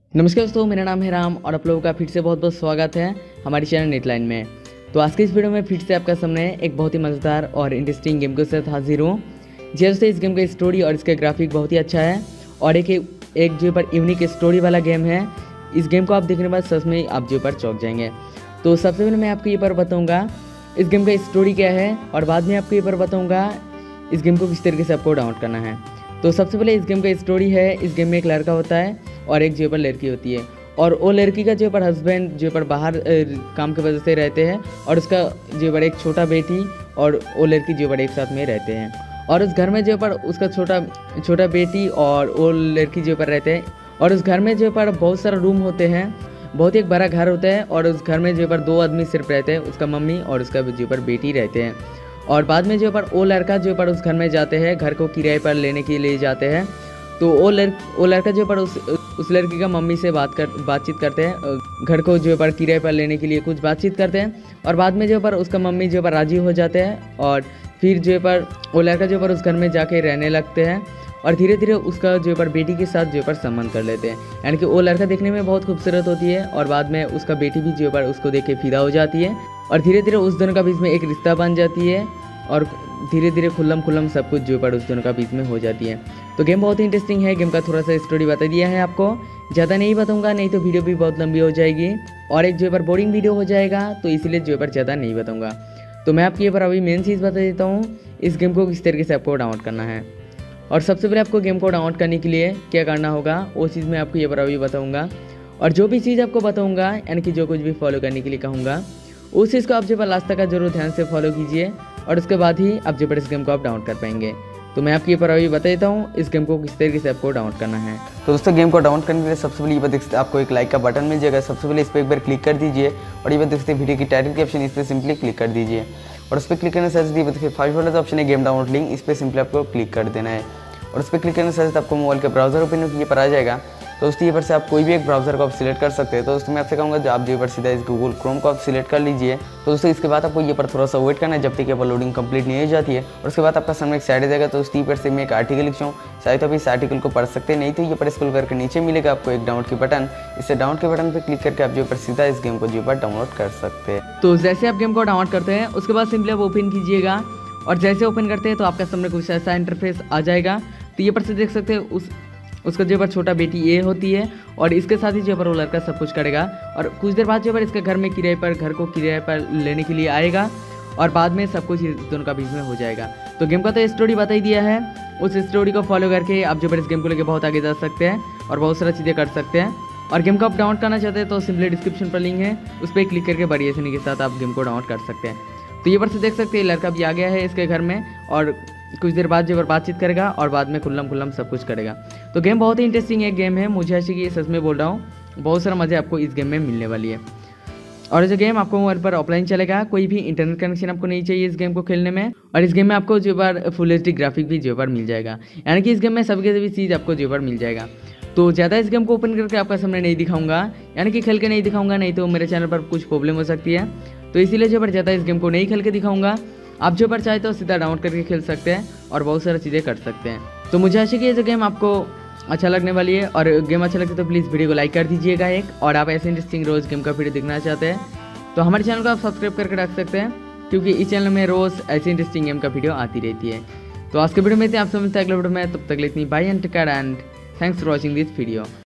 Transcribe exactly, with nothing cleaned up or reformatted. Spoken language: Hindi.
नमस्कार दोस्तों, मेरा नाम है राम और आप लोगों का फिर से बहुत बहुत स्वागत है हमारी चैनल नेटलाइन में। तो आज के इस वीडियो में फिर से आपका सामने एक बहुत ही मज़ेदार और इंटरेस्टिंग गेम के साथ हाजिर हूँ। जी दोस्तों, इस गेम का स्टोरी और इसका ग्राफिक बहुत ही अच्छा है और एक एक जो पर यूनिक स्टोरी वाला गेम है। इस गेम को आप देखने के बाद सच में आप जो पर चौंक जाएंगे। तो सबसे पहले मैं आपको ये पर बताऊँगा इस गेम का स्टोरी क्या है और बाद में आपको ये पर बताऊँगा इस गेम को किस तरीके से आपको डाउनलोड करना है। तो सबसे पहले इस गेम का स्टोरी है, इस गेम में एक लड़का होता है और एक जो पर लड़की होती है और वो लड़की का जो पर हस्बैंड जो पर बाहर काम की वजह से रहते हैं और उसका जो पर एक छोटा बेटी और वो लड़की जो पर एक साथ में रहते हैं और उस घर में जो पर उसका छोटा छोटा बेटी और वो लड़की जो पर रहते हैं और उस घर में जो पर बहुत सारा रूम होते हैं, बहुत ही एक बड़ा घर होता है और उस घर में जो पर दो आदमी सिर्फ रहते हैं, उसका मम्मी और उसका जो पर बेटी रहते हैं। और बाद में जो पर वो लड़का जो पर उस घर में जाते हैं, घर को किराए पर लेने के लिए जाते हैं। तो वो लड़ वो लड़का जो पर उस उस लड़की का मम्मी से बात कर बातचीत करते हैं, घर को जो पर किराए पर लेने के लिए कुछ बातचीत करते हैं और बाद में जो पर उसका मम्मी जो पर राजी हो जाते हैं और फिर जो पर वो लड़का जो पर उस घर में जाके रहने लगते हैं और धीरे धीरे उसका जो पर बेटी के साथ जो पर संबंध कर लेते हैं। यानी कि वो लड़का देखने में बहुत खूबसूरत होती है और बाद में उसका बेटी भी जो पर उसको देख के फिदा हो जाती है और धीरे धीरे उस दोनों का बीच में एक रिश्ता बन जाती है और धीरे धीरे खुल्लम खुल्लम सब कुछ जो पर उस दोनों का बीच में हो जाती है। तो गेम बहुत ही इंटरेस्टिंग है। गेम का थोड़ा सा स्टोरी बता दिया है आपको, ज़्यादा नहीं बताऊंगा, नहीं तो वीडियो भी बहुत लंबी हो जाएगी और एक जो पर बोरिंग वीडियो हो जाएगा, तो इसलिए जो पर ज़्यादा नहीं बताऊंगा। तो मैं आपकी ये पर अभी मेन चीज़ बता देता हूँ इस गेम को किस तरीके से आपको डाउनलोड करना है। और सबसे पहले आपको गेम को डाउनलोड करने के लिए क्या करना होगा वो चीज़ मैं आपको ये पर अभी बताऊँगा और जो भी चीज़ आपको बताऊँगा यानी कि जो कुछ भी फॉलो करने के लिए कहूँगा उस चीज़ को आप जो पर लास्ट तक का जरूर ध्यान से फॉलो कीजिए और उसके बाद ही आप जो पर इस गेम को आप डाउनलोड कर पाएंगे। तो मैं आपकी पर अभी बता देता हूँ इस गेम को किस तरीके से आपको डाउनलोड करना है। तो दोस्तों, गेम को डाउनलोड करने के लिए सबसे पहले ये बात देखते आपको एक लाइक का बटन मिल जाएगा। सबसे पहले इस पर एक बार क्लिक कर दीजिए और ये बात देखते वीडियो की टाइटल के ऑप्शन इस पर सिंपली क्लिक कर दीजिए और उस पर क्लिक करने से देखिए फाइव वाला ऑप्शन है गेम डाउनलोड लिंक, इस पर सिंपली आपको क्लिक कर देना है और उस पर क्लिक करने से आपको मोबाइल के ब्राउजर ओपन ये पर आ जाएगा। तो दोस्तों, ये पर से आप कोई भी एक ब्राउजर को आप सिलेक्ट कर सकते हैं। तो दोस्तों मैं आपसे कहूँगा जो आप जो पर सीधा इस गूगल क्रोम को आप सिलेक्ट कर लीजिए। तो दोस्तों इसके बाद आपको ये पर थोड़ा सा वेट करना है जब तक ये पर लोडिंग कंप्लीट नहीं हो जाती है और उसके बाद आपका सामने एक साइड आ जाएगा। तो उस पर से मैं एक आर्टिकल लिखता हूँ, चाहे तो आप इस आर्टिकल को पढ़ सकते हैं, नहीं तो ये पर स्क्रॉल करके नीचे मिलेगा आपको एक डाउनलोड की बटन, इससे डाउनलोड के बटन पर क्लिक करके आप जो पर सीधा इस गेम को जो पर डाउनलोड कर सकते हैं। तो जैसे आप गेम को डाउनलोड करते हैं उसके बाद सिंपली आप ओपन कीजिएगा और जैसे ओपन करते हैं तो आपका सामने कुछ ऐसा इंटरफेस आ जाएगा। तो ये पर से देख सकते हैं उस उसका जो पर छोटा बेटी ये होती है और इसके साथ ही जो पर वो लड़का सब कुछ करेगा और कुछ देर बाद जो पर इसके घर में किराए पर घर को किराए पर लेने के लिए आएगा और बाद में सब कुछ दोनों का बीच में हो जाएगा। तो गेम का तो स्टोरी बता ही दिया है, उस स्टोरी को फॉलो करके आप जो पर इस गेम को लेकर बहुत आगे जा सकते हैं और बहुत सारी चीज़ें कर सकते हैं। और गेम को आप डाउनलोड करना चाहते हैं तो सिंपली डिस्क्रिप्शन पर लिंक है, उस पर क्लिक करके बड़ी आसानी के साथ आप गेम को डाउनलोड कर सकते हैं। तो ये पर से देख सकते हैं लड़का भी आ गया है इसके घर में और कुछ देर बाद जो पर बातचीत करेगा और बाद में खुल्लम खुल्लम सब कुछ करेगा। तो गेम बहुत ही इंटरेस्टिंग एक गेम है, मुझे ऐसे कि ये सच में बोल रहा हूँ, बहुत सारा मज़ा आपको इस गेम में मिलने वाली है। और जो गेम आपको मोबाइल पर ऑफलाइन चलेगा, कोई भी इंटरनेट कनेक्शन आपको नहीं चाहिए इस गेम को खेलने में और इस गेम में आपको जो पर फुल एच डी ग्राफिक भी जो पर मिल जाएगा, यानी कि इस गेम में सभी के सभी चीज़ आपको जो पर मिल जाएगा। तो ज़्यादा इस गेम को ओपन करके आपका सामने नहीं दिखाऊंगा, यानी कि खेल के नहीं दिखाऊंगा, नहीं तो मेरे चैनल पर कुछ प्रॉब्लम हो सकती है। तो इसीलिए जो पर ज़्यादा इस गेम को नहीं खेल के दिखाऊंगा, आप जो पर चाहे तो सीधा डाउनलोड करके खेल सकते हैं और बहुत सारी चीज़ें कर सकते हैं। तो मुझे आशा कि ये जो गेम आपको अच्छा लगने वाली है और गेम अच्छा लगता है तो प्लीज़ वीडियो को लाइक कर दीजिएगा एक, और आप ऐसे इंटरेस्टिंग रोज़ गेम का वीडियो देखना चाहते हैं तो हमारे चैनल को आप सब्सक्राइब करके रख सकते हैं, क्योंकि इस चैनल में रोज़ ऐसी इंटरेस्टिंग गेम का वीडियो आती रहती है। तो आज के वीडियो में आप समझते हैं अगले वीडियो में, तब तक इतनी bye and take care and thanks for watching this video.